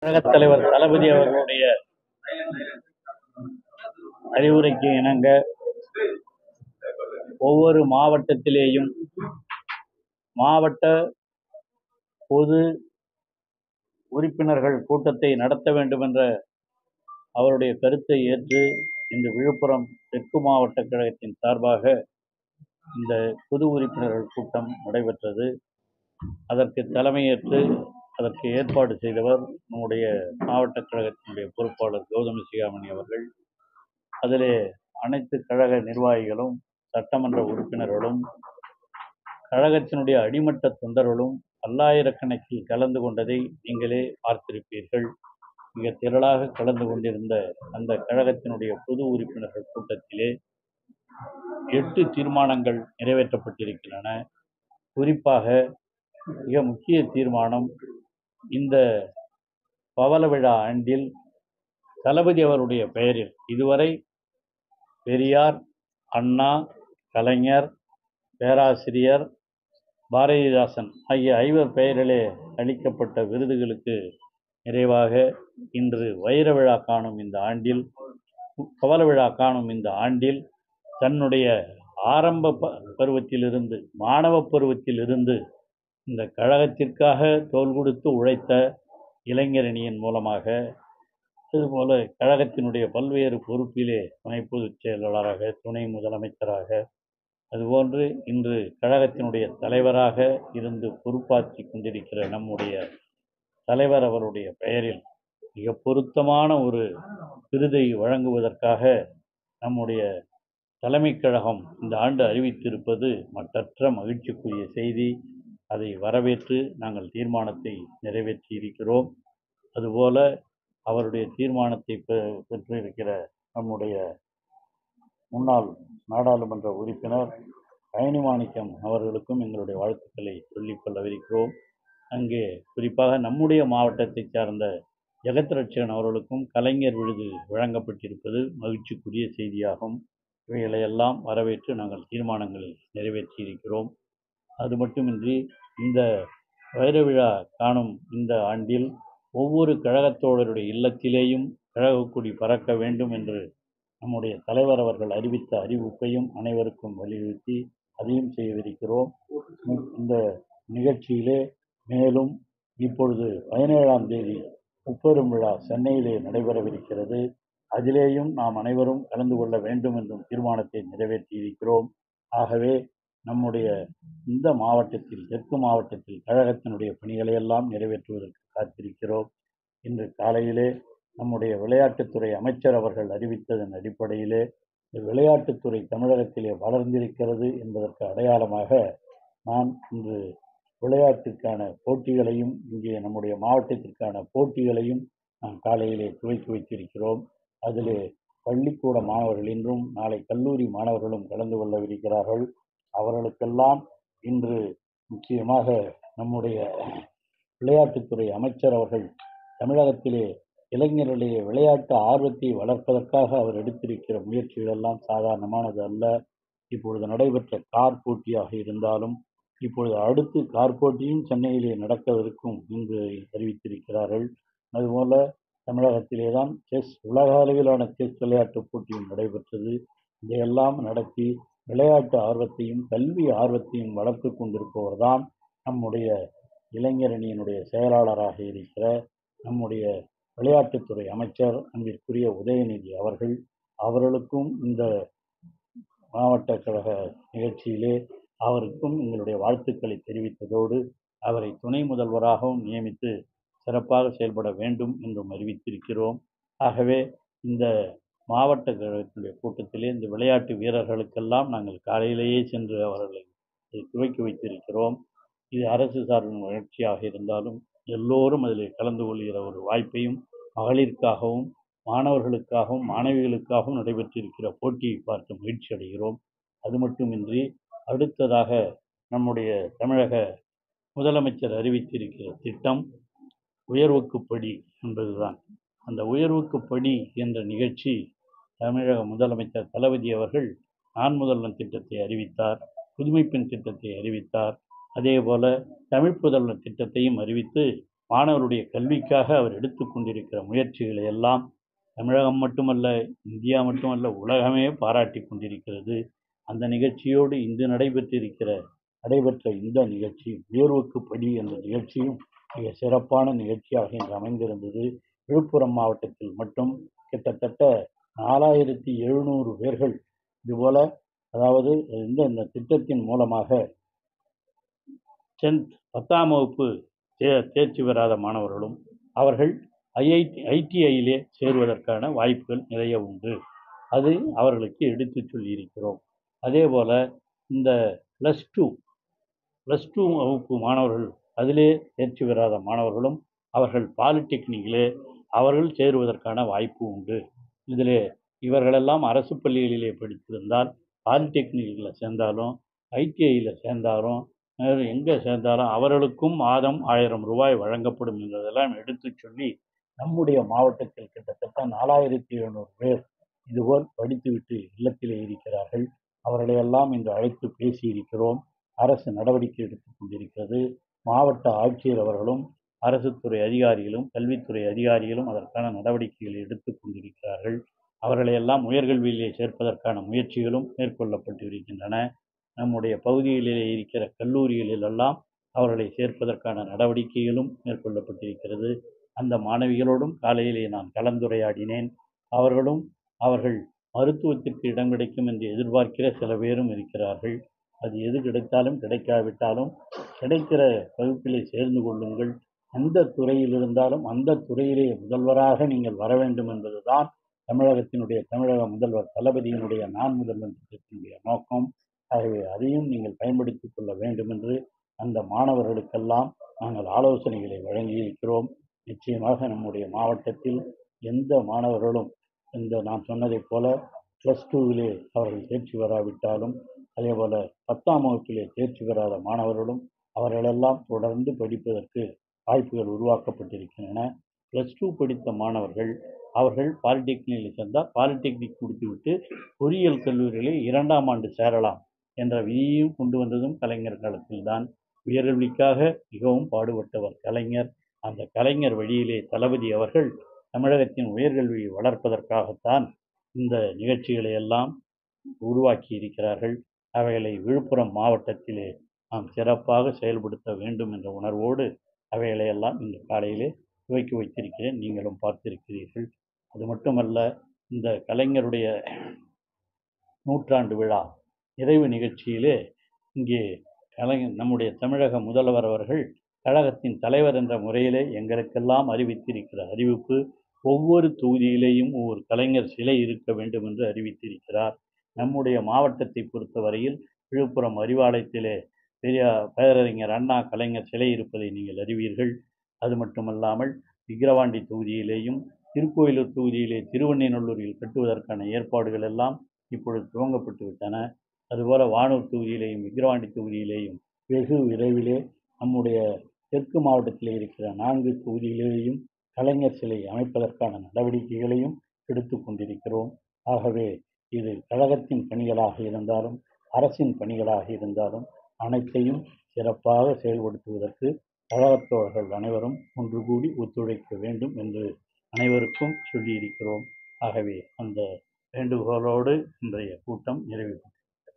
கழகத் தலைவர் தளபதி அவர்களுடைய அறிவுரைக்கு இணங்க ஒவ்வொரு மாவட்டத்திலேயும் மாவட்ட பொது உறுப்பினர்கள் கூட்டத்தை நடத்த வேண்டும் என்ற அவருடைய கருத்தை ஏற்று இந்த விழுப்புரம் தெற்கு மாவட்ட கழகத்தின் சார்பாக இந்த பொது உறுப்பினர்கள் கூட்டம் நடைபெற்றது. அதற்கு தலைமையேற்று அதற்கு ஏற்பாடு செய்தவர் நம்முடைய மாவட்ட கழகத்தினுடைய பொறுப்பாளர் கௌதம சிகாமணி அவர்கள். அதிலே அனைத்து கழக நிர்வாகிகளும் சட்டமன்ற உறுப்பினர்களும் கழகத்தினுடைய அடிமட்ட தொண்டர்களும் பல்லாயிரக்கணக்கில் கலந்து கொண்டதை நீங்களே பார்த்திருப்பீர்கள். மிக திரளாக கலந்து கொண்டிருந்த அந்த கழகத்தினுடைய பொது உறுப்பினர்கள் கூட்டத்திலே 8 தீர்மானங்கள் நிறைவேற்றப்பட்டிருக்கின்றன. குறிப்பாக மிக முக்கிய தீர்மானம், இந்த பவள விழா ஆண்டில் தளபதி அவருடைய பெயரில் இதுவரை பெரியார், அண்ணா, கலைஞர், பேராசிரியர், பாரதிதாசன் ஆகிய 5 பெயரிலே அளிக்கப்பட்ட விருதுகளுக்கு நிறைவாக இன்று வைர விழா காணும் இந்த ஆண்டில், பவள விழா காணும் இந்த ஆண்டில் தன்னுடைய ஆரம்ப பருவத்திலிருந்து மாணவ பருவத்திலிருந்து இந்த கழகத்திற்காக தோள் கொடுத்து உழைத்த இளைஞரணியின் மூலமாக, அதுபோல கழகத்தினுடைய பல்வேறு பொறுப்பிலே துணை பொதுச் செயலாளராக, துணை முதலமைச்சராக, அதுபோன்று இன்று கழகத்தினுடைய தலைவராக இருந்து பொறுப்பாற்றி கொண்டிருக்கிற நம்முடைய தலைவர் அவருடைய பெயரில் மிக பொருத்தமான ஒரு விருதை வழங்குவதற்காக நம்முடைய தலைமை கழகம் இந்த ஆண்டு அறிவித்திருப்பது மற்றற்ற மகிழ்ச்சிக்குரிய செய்தி. அதை வரவேற்று நாங்கள் தீர்மானத்தை நிறைவேற்றி இருக்கிறோம். அதுபோல அவருடைய தீர்மானத்தை பெற்றிருக்கிற நம்முடைய முன்னாள் நாடாளுமன்ற உறுப்பினர் கயனிமாணிக்கம் அவர்களுக்கும் எங்களுடைய வாழ்த்துக்களை சொல்லிக் கொள்ளவிருக்கிறோம். அங்கே குறிப்பாக நம்முடைய மாவட்டத்தை சார்ந்த ஜெகத் ரட்சகன் அவர்களுக்கும் கலைஞர் விருது வழங்கப்பட்டிருப்பது மகிழ்ச்சிக்குரிய செய்தியாகும். இவைகளையெல்லாம் வரவேற்று நாங்கள் தீர்மானங்களை நிறைவேற்றி இருக்கிறோம். அது மட்டுமின்றி இந்த வைர விழா காணும் இந்த ஆண்டில் ஒவ்வொரு கழகத்தோழருடைய இல்லத்திலேயும் கழகக்கொடி பறக்க வேண்டும் என்று நம்முடைய தலைவர் அவர்கள் அறிவித்த அறிவிப்பையும் அனைவருக்கும் வலியுறுத்தி அதையும் செய்யவிருக்கிறோம். இந்த நிகழ்ச்சியிலே மேலும் இப்பொழுது 17ஆம் தேதி முப்பெரும் விழா சென்னையிலே நடைபெறவிருக்கிறது. அதிலேயும் நாம் அனைவரும் கலந்து கொள்ள வேண்டும் என்றும் தீர்மானத்தை நிறைவேற்றியிருக்கிறோம். ஆகவே நம்முடைய இந்த மாவட்டத்தில், தெற்கு மாவட்டத்தில் கழகத்தினுடைய பணிகளை எல்லாம் நிறைவேற்றுவதற்கு காத்திருக்கிறோம். இன்று காலையிலே நம்முடைய விளையாட்டுத்துறை அமைச்சர் அவர்கள் அறிவித்ததன் அடிப்படையிலே விளையாட்டுத்துறை தமிழகத்திலே வளர்ந்திருக்கிறது என்பதற்கு அடையாளமாக நான் இன்று விளையாட்டிற்கான போட்டிகளையும், இங்கே நம்முடைய மாவட்டத்திற்கான போட்டிகளையும் நாம் காலையிலே துவக்கி வைத்திருக்கிறோம். அதிலே பள்ளிக்கூட மாணவர்கள் இன்றும் நாளை கல்லூரி மாணவர்களும் கலந்து கொள்ளவிருக்கிறார்கள். அவர்களுக்கெல்லாம் இன்று முக்கியமாக நம்முடைய விளையாட்டுத்துறை அமைச்சர் அவர்கள் தமிழகத்திலே இளைஞர்களிடையே விளையாட்டு ஆர்வத்தை வளர்ப்பதற்காக அவர் எடுத்திருக்கிற முயற்சிகள் எல்லாம் சாதாரணமானது அல்ல. இப்பொழுது நடைபெற்ற கார் போட்டியாக இருந்தாலும், இப்பொழுது அடுத்து கார் போட்டியும் சென்னையிலே நடக்கவிருக்கும் என்று அறிவித்திருக்கிறார்கள். அதுபோல தமிழகத்திலே தான் செஸ், உலக அளவிலான செஸ் விளையாட்டு போட்டியும் நடைபெற்றது. இதையெல்லாம் நடத்தி விளையாட்டு ஆர்வத்தையும் கல்வி ஆர்வத்தையும் வளர்த்து கொண்டிருப்பவர் தான் நம்முடைய இளைஞரணியினுடைய செயலாளராக இருக்கிற நம்முடைய விளையாட்டுத்துறை அமைச்சர் அன்பிற்குரிய உதயநிதி அவர்கள். அவர்களுக்கும் இந்த மாவட்ட கழக நிகழ்ச்சியிலே அவருக்கும் எங்களுடைய வாழ்த்துக்களை தெரிவித்ததோடு அவரை துணை முதல்வராகவும் நியமித்து சிறப்பாக செயல்பட வேண்டும் என்றும் அறிவித்திருக்கிறோம். ஆகவே இந்த மாவட்ட கழகத்தினுடைய கூட்டத்திலே இந்த விளையாட்டு வீரர்களுக்கெல்லாம் நாங்கள் காலையிலேயே சென்று அவர்களை துவக்கி வைத்திருக்கிறோம். இது அரசு சார்பின் முயற்சியாக இருந்தாலும் எல்லோரும் அதில் கலந்து கொள்கிற ஒரு வாய்ப்பையும், மகளிருக்காகவும் மாணவர்களுக்காகவும் மாணவிகளுக்காகவும் நடைபெற்றிருக்கிற போட்டியை பார்த்து மகிழ்ச்சி அடைகிறோம். அது மட்டுமின்றி அடுத்ததாக நம்முடைய தமிழக முதலமைச்சர் அறிவித்திருக்கிற திட்டம் உயர்வுக்குப்படி என்பதுதான். அந்த உயர்வுக்குப்படி என்ற நிகழ்ச்சி தமிழக முதலமைச்சர் தளபதி அவர்கள் நான் முதல்வன் திட்டத்தை அறிவித்தார், புதுமைப்பெண் திட்டத்தை அறிவித்தார். அதே போல தமிழ் புதல்வன் திட்டத்தையும் அறிவித்து மாணவருடைய கல்விக்காக அவர் எடுத்துக்கொண்டிருக்கிற முயற்சிகளை எல்லாம் தமிழகம் மட்டுமல்ல, இந்தியா மட்டுமல்ல, உலகமே பாராட்டி கொண்டிருக்கிறது. அந்த நிகழ்ச்சியோடு இன்று நடைபெற்ற இந்த நிகழ்ச்சி உயர்வுக்கு படி என்ற நிகழ்ச்சியும் மிக சிறப்பான நிகழ்ச்சியாக இன்று அமைந்திருந்தது. விழுப்புரம் மாவட்டத்தில் மட்டும் கிட்டத்தட்ட 4700 பேர்கள் இதுபோல, அதாவது இந்த திட்டத்தின் மூலமாக 10ஆம் வகுப்பு தேர்ச்சி பெறாத மாணவர்களும் அவர்கள் ஐடிஐயிலே சேருவதற்கான வாய்ப்புகள் நிறைய உண்டு. அது அவர்களுக்கு எடுத்து சொல்லியிருக்கிறோம். அதே போல இந்த ப்ளஸ் டூ வகுப்பு மாணவர்கள் அதிலே தேர்ச்சி பெறாத மாணவர்களும் அவர்கள் பாலிடெக்னிக்கிலே அவர்கள் சேருவதற்கான வாய்ப்பு உண்டு. இதிலே இவர்களெல்லாம் அரசு பள்ளிகளிலே படித்திருந்தால் பாலிடெக்னிக்கில் சேர்ந்தாலும் ஐடிஐயில் சேர்ந்தாலும் எங்கே சேர்ந்தாலும் அவர்களுக்கும் மாதம் 1000 ரூபாய் வழங்கப்படும் என்பதெல்லாம் எடுத்து சொல்லி நம்முடைய மாவட்டத்தில் கிட்டத்தட்ட 4700 பேர் இதுபோல் படித்துவிட்டு இல்லத்திலே இருக்கிறார்கள். அவர்களையெல்லாம் இன்று அழைத்து பேசியிருக்கிறோம். அரசு நடவடிக்கை எடுத்துக் கொண்டிருக்கிறது. மாவட்ட ஆட்சியர் அவர்களும் அரசு துறை அதிகாரிகளும் கல்வித்துறை அதிகாரிகளும் அதற்கான நடவடிக்கைகளை எடுத்துக் கொண்டிருக்கிறார்கள். அவர்களையெல்லாம் உயர்கல்வியிலே சேர்ப்பதற்கான முயற்சிகளும் மேற்கொள்ளப்பட்டு இருக்கின்றன. நம்முடைய பகுதிகளிலே இருக்கிற கல்லூரிகளிலெல்லாம் அவர்களை சேர்ப்பதற்கான நடவடிக்கைகளும் மேற்கொள்ளப்பட்டிருக்கிறது. அந்த மாணவிகளோடும் காலையிலே நான் கலந்துரையாடினேன். அவர்கள் மருத்துவத்திற்கு இடம் கிடைக்கும் என்று எதிர்பார்க்கிற சில பேரும் இருக்கிறார்கள். அது எது கிடைத்தாலும் கிடைக்காவிட்டாலும் கிடைக்கிற வகுப்பிலே சேர்ந்து கொள்ளுங்கள். எந்த துறையில் இருந்தாலும் அந்த துறையிலே முதல்வராக நீங்கள் வர வேண்டும் என்பதுதான் தமிழக முதல்வர் தளபதியினுடைய நான் முதல்வன் திட்டத்தினுடைய நோக்கம். ஆகவே அதையும் நீங்கள் பயன்படுத்திக் கொள்ள வேண்டும் என்று அந்த மாணவர்களுக்கெல்லாம் நாங்கள் ஆலோசனைகளை வழங்கியிருக்கிறோம். நிச்சயமாக நம்முடைய மாவட்டத்தில் எந்த மாணவர்களும் நான் சொன்னதைப் போல +2விலே அவர்கள் தேர்ச்சி பெறாவிட்டாலும், அதே போல 10ஆம் வகுப்பிலே தேர்ச்சி பெறாத மாணவர்களும் அவர்களெல்லாம் தொடர்ந்து படிப்பதற்கு வாய்ப்புகள் உருவாக்கப்பட்டிருக்கின்றன. +2 படித்த மாணவர்கள் அவர்கள் பாலிடெக்னிக்கில் சேர்ந்தால் பாலிடெக்னிக் முடித்துவிட்டு பொறியியல் கல்லூரியிலே 2ஆம் ஆண்டு சேரலாம் என்ற விதியையும் கொண்டு வந்ததும் கலைஞர் காலத்தில்தான். உயர்கல்விக்காக மிகவும் பாடுபட்டவர் கலைஞர். அந்த கலைஞர் வழியிலே தளபதி அவர்கள் தமிழகத்தின் உயர்கல்வியை வளர்ப்பதற்காகத்தான் இந்த நிகழ்ச்சிகளை எல்லாம் உருவாக்கி இருக்கிறார்கள். அவைகளை விழுப்புரம் மாவட்டத்திலே நாம் சிறப்பாக செயல்படுத்த வேண்டும் என்ற உணர்வோடு அவைகளையெல்லாம் இந்த காலையிலே துவக்கி வைத்திருக்கிறேன். நீங்களும் பார்த்திருக்கிறீர்கள். அது மட்டுமல்ல, இந்த கலைஞருடைய 100ஆண்டு விழா நிறைவு நிகழ்ச்சியிலே இங்கே நம்முடைய தமிழக முதல்வர் அவர்கள் கழகத்தின் தலைவர் என்ற முறையிலே எங்களுக்கெல்லாம் அறிவித்திருக்கிற அறிவிப்பு, ஒவ்வொரு தொகுதியிலேயும் ஒவ்வொரு கலைஞர் சிலை இருக்க வேண்டும் என்று அறிவித்திருக்கிறார். நம்முடைய மாவட்டத்தை பொறுத்தவரையில் விழுப்புரம் அறிவாலயத்திலே பேரறிஞர் அண்ணா கலைஞர் சிலை இருப்பதை நீங்கள் அறிவீர்கள். அது மட்டுமல்லாமல் விக்கிரவாண்டி தொகுதியிலேயும் திருக்கோயிலூர் தொகுதியிலே திருவெண்ணைநல்லூரில் கட்டுவதற்கான ஏற்பாடுகள் எல்லாம் இப்பொழுது துவங்கப்பட்டு விட்டன. அதுபோல வானூர் தொகுதியிலேயும் விக்கிரவாண்டி தொகுதியிலேயும் வெகு விரைவிலே நம்முடைய தெற்கு மாவட்டத்தில் இருக்கிற 4 தொகுதியிலேயும் கலைஞர் சிலை அமைப்பதற்கான நடவடிக்கைகளையும் எடுத்து கொண்டிருக்கிறோம். ஆகவே இது கழகத்தின் பணிகளாக இருந்தாலும் அரசின் பணிகளாக இருந்தாலும் அனைத்தையும் சிறப்பாக செயல்படுத்துவதற்கு கழகத்தோழர்கள் அனைவரும் ஒன்று கூடி ஒத்துழைக்க வேண்டும் என்று அனைவருக்கும் சொல்லியிருக்கிறோம். ஆகவே அந்த வேண்டுகோளோடு இன்றைய கூட்டம் நிறைவு பெற்றது.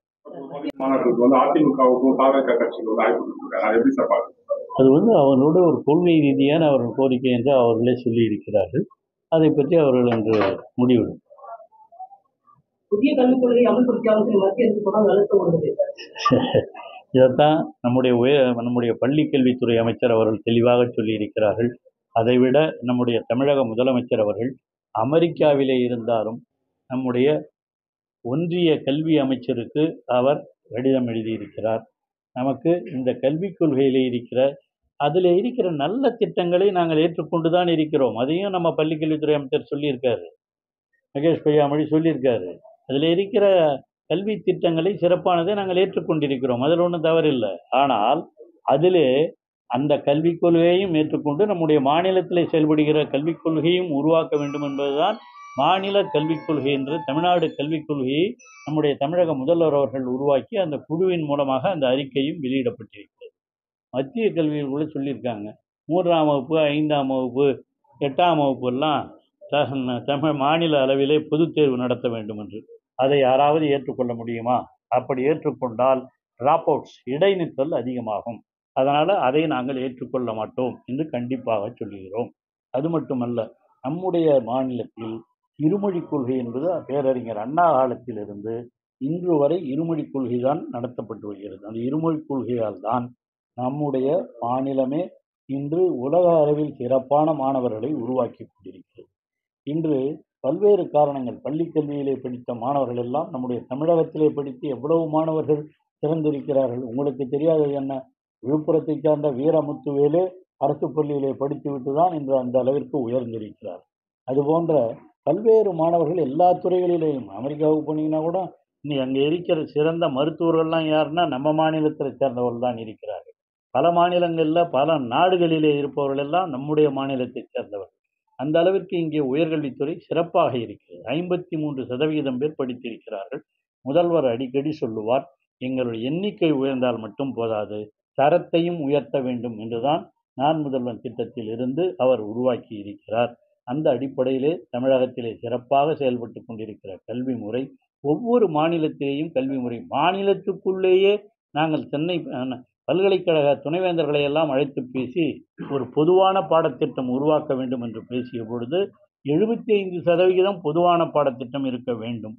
அது அவர்களோட ஒரு கொள்கை ரீதியான அவர்கள் கோரிக்கை என்று அவர்களே சொல்லி இருக்கிறார்கள். அதை பற்றி அவர்கள் என்று முடிவெடும். புதிய கல்விக் கொள்கை அமல்படுத்தாமல் மத்திய அரசு தொடர்ந்து அழுத்தம் உள்ளது. இதைத்தான் நம்முடைய பள்ளி கல்வித்துறை அமைச்சர் அவர்கள் தெளிவாக சொல்லியிருக்கிறார்கள். அதைவிட நம்முடைய தமிழக முதலமைச்சர் அவர்கள் அமெரிக்காவிலே இருந்தாலும் நம்முடைய ஒன்றிய கல்வி அமைச்சருக்கு அவர் கடிதம் எழுதியிருக்கிறார். நமக்கு இந்த கல்விக் கொள்கையில் அதில் இருக்கிற நல்ல திட்டங்களை நாங்கள் ஏற்றுக்கொண்டு தான் இருக்கிறோம். அதையும் நம்ம பள்ளிக்கல்வித்துறை அமைச்சர் சொல்லியிருக்காரு, மகேஷ் பொய்யாமொழி சொல்லியிருக்காரு. அதில் இருக்கிற கல்வி திட்டங்களை சிறப்பானதை நாங்கள் ஏற்றுக்கொண்டிருக்கிறோம். அதில் ஒன்றும் தவறில்லை. ஆனால் அதிலே அந்த கல்விக் கொள்கையையும் ஏற்றுக்கொண்டு நம்முடைய மாநிலத்தில் செயல்படுகிற கல்விக் கொள்கையும் உருவாக்க வேண்டும் என்பதுதான் மாநில கல்விக் கொள்கை என்று தமிழ்நாடு கல்விக் கொள்கையை நம்முடைய தமிழக முதல்வர் அவர்கள் உருவாக்கி அந்த குழுவின் மூலமாக அந்த அறிக்கையும் வெளியிடப்பட்டிருக்கிறது. மத்திய கல்வியில் கூட சொல்லியிருக்காங்க, 3ஆம் வகுப்பு 5ஆம் வகுப்பு 8ஆம் வகுப்பெல்லாம் தமிழ் மாநில அளவிலே பொதுத் தேர்வு நடத்த வேண்டும் என்று. அதை யாராவது ஏற்றுக்கொள்ள முடியுமா? அப்படி ஏற்றுக்கொண்டால் டிராப் அவுட்ஸ் இடைநிற்றல் அதிகமாகும். அதனால் அதை நாங்கள் ஏற்றுக்கொள்ள மாட்டோம் என்று கண்டிப்பாக சொல்லுகிறோம். அது மட்டுமல்ல, நம்முடைய மாநிலத்தில் இருமொழிக் கொள்கை என்பது பேரறிஞர் அண்ணா காலத்திலிருந்து இன்று வரை இருமொழிக் கொள்கை தான் நடத்தப்பட்டு வருகிறது. அந்த இருமொழிக் கொள்கையால் தான் நம்முடைய மாநிலமே இன்று உலக அளவில் சிறப்பான மாணவர்களை உருவாக்கி கொண்டிருக்கிறது. இன்று பல்வேறு காரணங்கள், பள்ளி கல்வியிலே படித்த மாணவர்கள் எல்லாம் நம்முடைய தமிழகத்திலே படித்து எவ்வளவு மாணவர்கள் சிறந்திருக்கிறார்கள். உங்களுக்கு தெரியாதது என்ன? விழுப்புரத்தை சார்ந்த வீரமுத்துவேலு அரசு பள்ளியிலே படித்துவிட்டு தான் இன்று அந்த அளவிற்கு உயர்ந்திருக்கிறார். அதுபோன்ற பல்வேறு மாணவர்கள் எல்லா துறைகளிலேயும், அமெரிக்காவுக்கு போனீங்கன்னா கூட நீ அங்கே இருக்கிற சிறந்த மருத்துவர்கள்லாம் யாருன்னா நம்ம மாநிலத்தை சேர்ந்தவர்கள் தான் இருக்கிறார்கள். பல மாநிலங்களில் பல நாடுகளிலே இருப்பவர்கள் எல்லாம் நம்முடைய மாநிலத்தை சேர்ந்தவர்கள். அந்த அளவிற்கு இங்கே உயர்கல்வித்துறை சிறப்பாக இருக்கிறது. 53% பேர் படித்திருக்கிறார்கள். முதல்வர் அடிக்கடி சொல்லுவார், எங்களுடைய எண்ணிக்கை உயர்ந்தால் மட்டும் போதாது, தரத்தையும் உயர்த்த வேண்டும் என்றுதான் நான் முதல்வன் திட்டத்தில் இருந்து அவர் உருவாக்கி இருக்கிறார். அந்த அடிப்படையிலே தமிழகத்திலே சிறப்பாக செயல்பட்டு கொண்டிருக்கிற கல்வி முறை, ஒவ்வொரு மாநிலத்திலேயும் கல்வி முறை, மாநிலத்துக்குள்ளேயே நாங்கள் சென்னை பல்கலைக்கழக துணைவேந்தர்களை எல்லாம் அழைத்து பேசி ஒரு பொதுவான பாடத்திட்டம் உருவாக்க வேண்டும் என்று பேசிய பொழுது 75% பொதுவான பாடத்திட்டம் இருக்க வேண்டும்,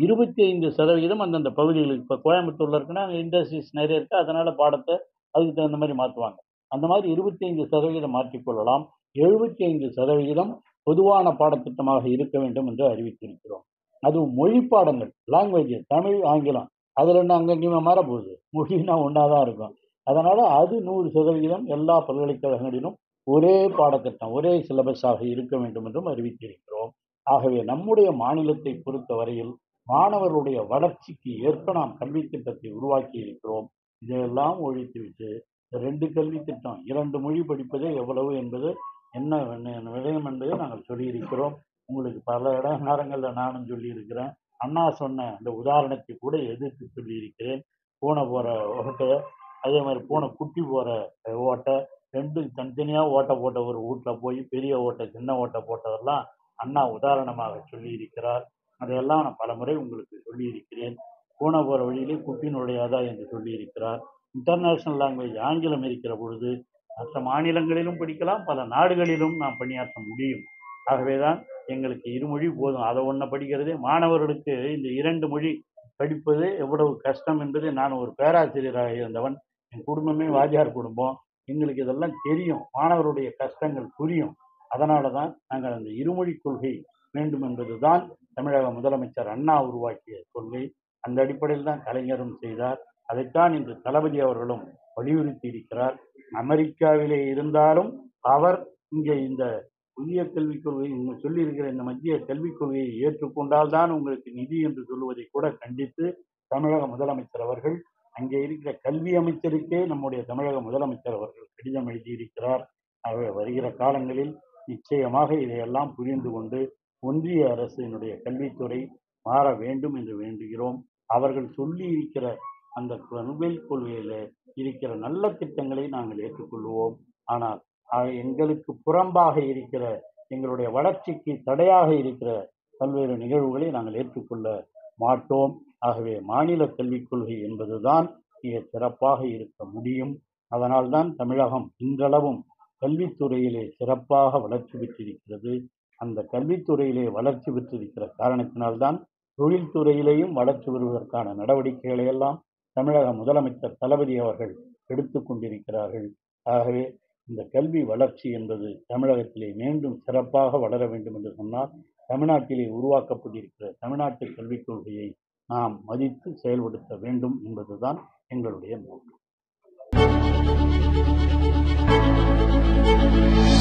25% அந்தந்த பகுதிகளுக்கு. இப்போ கோயம்புத்தூர்ல இருக்குன்னா அங்கே இண்டஸ்ட்ரீஸ் நிறைய இருக்குது, அதனால பாடத்தை அதுக்கு தகுந்த மாதிரி மாற்றுவாங்க. அந்த மாதிரி 25% மாற்றிக்கொள்ளலாம். 75% பொதுவான பாடத்திட்டமாக இருக்க வேண்டும் என்று அறிவித்திருக்கிறோம். அதுவும் மொழி பாடங்கள், லாங்குவேஜ், தமிழ், ஆங்கிலம், அதில் என்ன அங்கங்கேயுமே மாறப்போகுது? மொழினா ஒன்றா தான் இருக்கும். அதனால் அது 100% எல்லா பல்கலைக்கழகங்களிலும் ஒரே பாடத்திட்டம், ஒரே சிலபஸாக இருக்க வேண்டும் என்றும் அறிவித்திருக்கிறோம். ஆகவே நம்முடைய மாநிலத்தை பொறுத்த வரையில் மாணவர்களுடைய வளர்ச்சிக்கு ஏற்ப நாம் கல்வி திட்டத்தை உருவாக்கி இருக்கிறோம். இதையெல்லாம் ஒழித்துவிட்டு 2 கல்வி திட்டம், 2 மொழி படிப்பதே எவ்வளவு என்பது என்ன விடயம் என்பதை நாங்கள் சொல்லியிருக்கிறோம். உங்களுக்கு பல நேரங்களில் நானும் சொல்லியிருக்கிறேன். அண்ணா சொன்ன அந்த உதாரணத்தை கூட எதிர்த்து சொல்லியிருக்கிறேன். பூனை போகிற ஓட்டை, அதே மாதிரி பூனை குட்டி போகிற ஓட்டை, 2 தனித்தனியாக ஓட்டை போட்ட ஒரு வீட்டில் போய் பெரிய ஓட்டை சின்ன ஓட்டை போட்டதெல்லாம் அண்ணா உதாரணமாக சொல்லியிருக்கிறார். அதையெல்லாம் நான் பல முறை உங்களுக்கு சொல்லியிருக்கிறேன். பூனை போகிற வழியிலே குட்டி நுழையாதா என்று சொல்லியிருக்கிறார். இன்டர்நேஷனல் லாங்குவேஜ் ஆங்கிலம் இருக்கிற பொழுது மற்ற மாநிலங்களிலும் படிக்கலாம், பல நாடுகளிலும் நாம் பணியாற்ற முடியும். ஆகவேதான் எங்களுக்கு இருமொழி போதும், அதை ஒன்றை படிக்கிறதே மாணவர்களுக்கு இந்த 2 மொழி படிப்பது எவ்வளவு கஷ்டம் என்பதை, நான் ஒரு பேராசிரியராக இருந்தவன், என் குடும்பமே வாத்தியார் குடும்பம், எங்களுக்கு இதெல்லாம் தெரியும், மாணவருடைய கஷ்டங்கள் புரியும். அதனால தான் நாங்கள் அந்த இருமொழி கொள்கை வேண்டும் என்பது தான் தமிழக முதலமைச்சர் அண்ணா உருவாக்கிய கொள்கை. அந்த அடிப்படையில் தான் கலைஞரும் செய்தார். அதைத்தான் இன்று தளபதி அவர்களும் வலியுறுத்தி இருக்கிறார். அமெரிக்காவிலே இருந்தாலும் அவர் இங்கே இந்த புதிய கல்விக் கொள்கை சொல்லியிருக்கிற இந்த மத்திய கல்விக் கொள்கையை ஏற்றுக்கொண்டால் தான் உங்களுக்கு நிதி என்று சொல்லுவதை கூட கண்டித்து தமிழக முதலமைச்சர் அவர்கள் அங்கே இருக்கிற கல்வி அமைச்சருக்கே நம்முடைய தமிழக முதலமைச்சர் அவர்கள் கடிதம் எழுதியிருக்கிறார். ஆகவே வருகிற காலங்களில் நிச்சயமாக இதையெல்லாம் புரிந்து கொண்டு ஒன்றிய அரசினுடைய கல்வித்துறை மாற வேண்டும் என்று வேண்டுகிறோம். அவர்கள் சொல்லி இருக்கிற அந்த கல்வி கொள்கையில இருக்கிற நல்ல திட்டங்களை நாங்கள் ஏற்றுக்கொள்வோம். ஆனால் எங்களுக்கு புறம்பாக இருக்கிற, எங்களுடைய வளர்ச்சிக்கு தடையாக இருக்கிற பல்வேறு நிகழ்வுகளை நாங்கள் ஏற்றுக்கொள்ள மாட்டோம். ஆகவே மாநில கல்விக் கொள்கை என்பதுதான் மிக சிறப்பாக இருக்க முடியும். அதனால்தான் தமிழகம் இன்றளவும் கல்வித்துறையிலே சிறப்பாக வளர்ச்சி பெற்றிருக்கிறது. அந்த கல்வித்துறையிலே வளர்ச்சி பெற்றிருக்கிற காரணத்தினால்தான் தொழில்துறையிலேயும் வளர்ச்சி வருவதற்கான நடவடிக்கைகளை எல்லாம் தமிழக முதலமைச்சர் தளபதி அவர்கள் எடுத்து கொண்டிருக்கிறார்கள். ஆகவே இந்த கல்வி வளர்ச்சி என்பது தமிழகத்திலே மீண்டும் சிறப்பாக வளர வேண்டும் என்று சொன்னால் தமிழ்நாட்டிலே உருவாக்கப்பட்டிருக்கிற தமிழ்நாட்டு கல்விக் கொள்கையை நாம் மதித்து செயல்படுத்த வேண்டும் என்பதுதான் எங்களுடைய நோக்கம்.